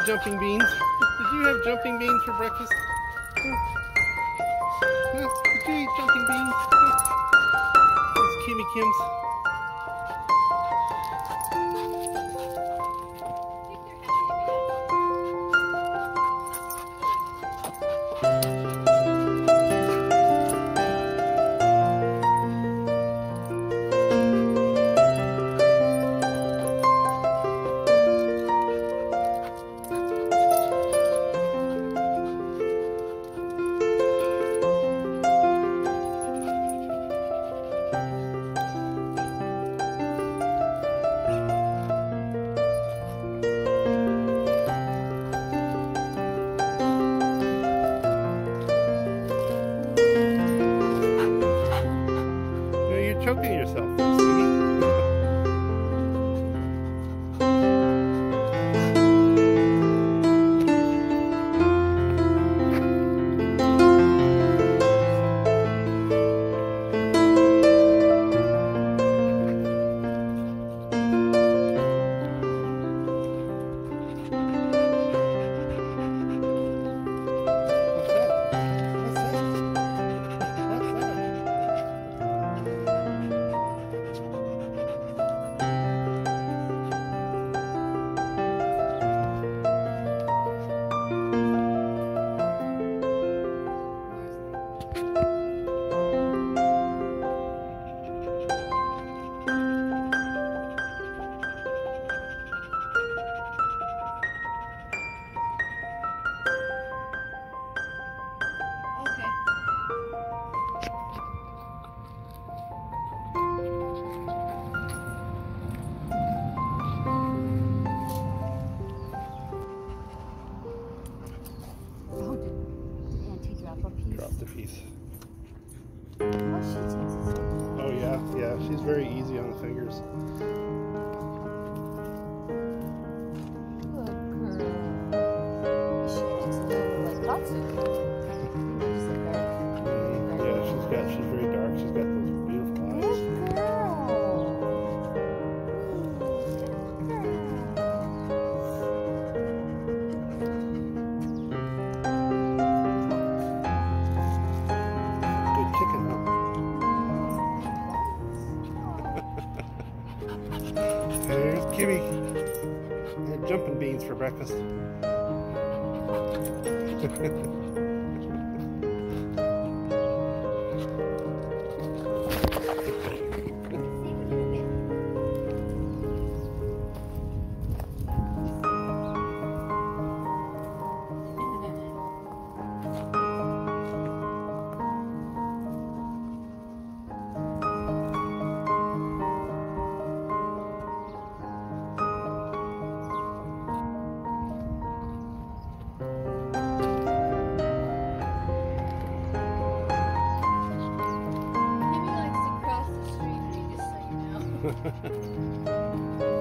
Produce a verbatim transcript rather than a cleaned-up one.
jumping beans? Did you have jumping beans for breakfast? Huh? Huh? Did you eat jumping beans? Huh? It's Kimi Kim's. You're choking yourself there, sweetie. Drop the piece. Oh, she takes it so good. Oh yeah, yeah, she's very easy on the fingers. Good girl. She looks a little like Katsu. She's like dark. Mm, yeah, she's got, she's very dark. She's got those beautiful eyes. Good girl. Good chicken, huh? There's Kimmy. And jumping beans for breakfast. Just so you know.